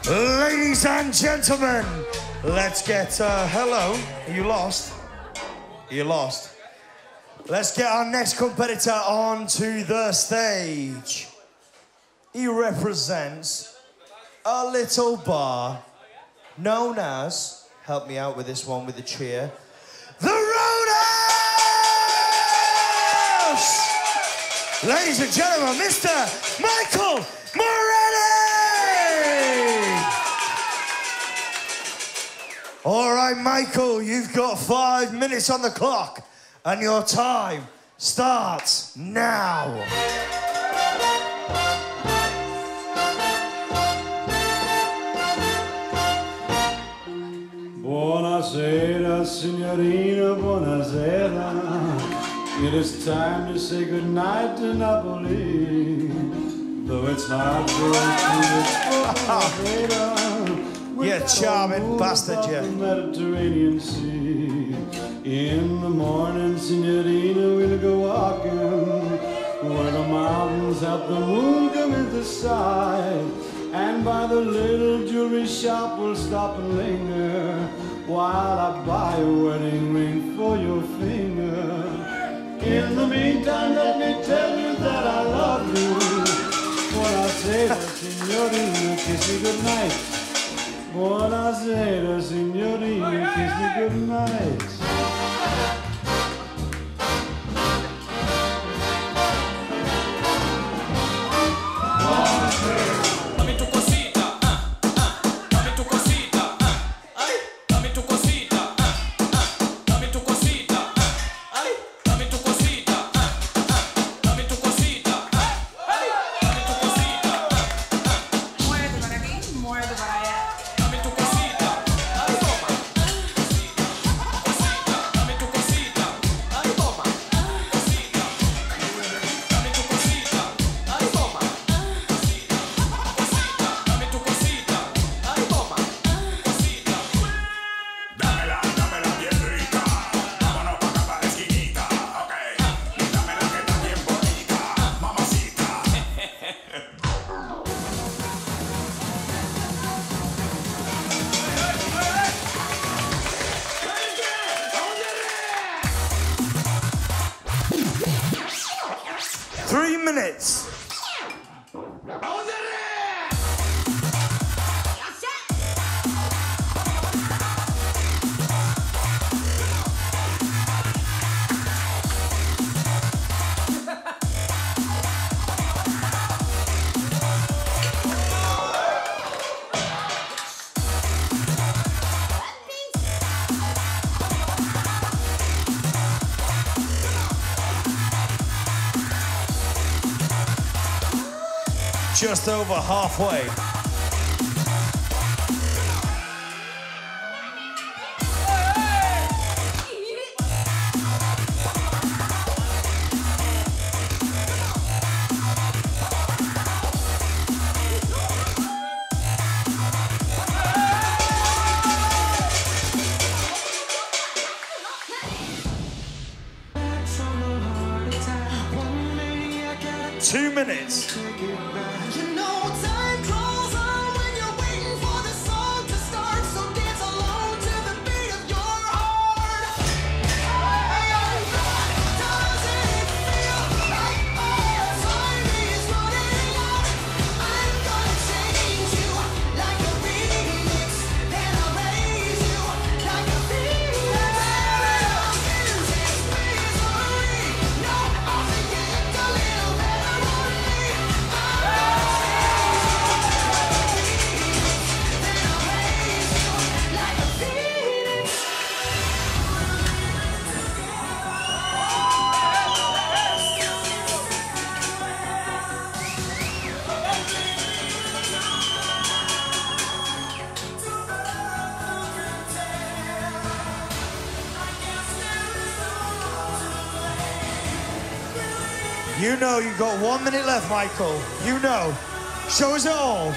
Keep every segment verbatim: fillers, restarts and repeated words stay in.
Ladies and gentlemen, let's get, uh, hello, you lost? You lost. Let's get our next competitor onto the stage. He represents a little bar known as, help me out with this one with the cheer, the Roadhouse! Ladies and gentlemen, Mister Michael Moretti! All right, Michael, you've got five minutes on the clock, and your time starts now. Buonasera, signorina, buonasera. It is time to say goodnight to Napoli, though it's hard for us to You charming bastard, you. Mediterranean Sea. In the morning, signorina, we'll go walking where the mountains help the moon come into sight. And by the little jewelry shop, we'll stop and linger while I buy a wedding ring for your finger. In the meantime, let me tell you that I love you. Buonasera, signorina, kiss me goodnight. Buonasera, signorina, kiss me goodnight. Three minutes. Just over halfway. Two minutes. You know you've got one minute left, Michael. You know. Show us it all.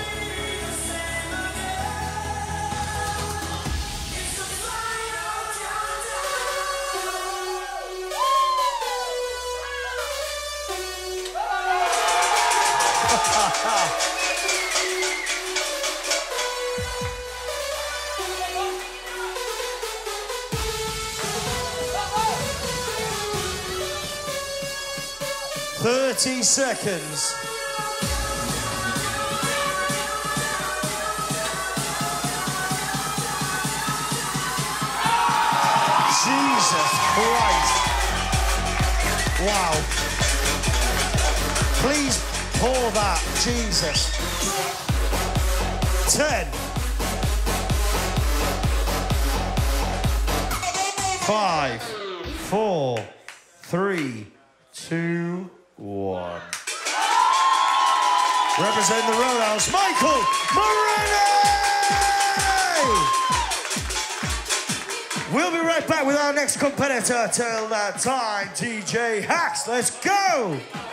thirty seconds. Jesus Christ. Wow. Please pour that. Jesus. Ten. Five, four, three, two, one. Representing the Roadhouse, Michael Morini! We'll be right back with our next competitor. Till that time, D J Hax, let's go!